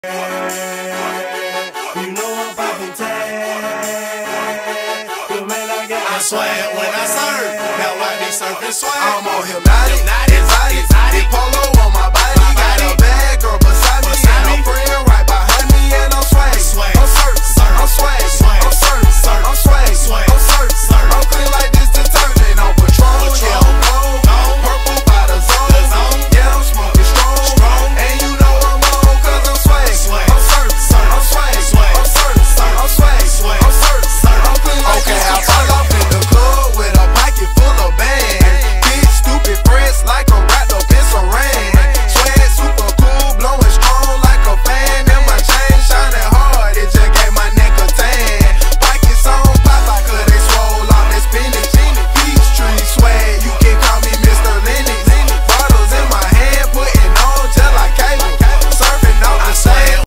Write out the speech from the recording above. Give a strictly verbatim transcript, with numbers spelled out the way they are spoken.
You know I'm poppin' tag. The man I got, I swear when I surf, now I be surfing swag. I'm on hypnotic.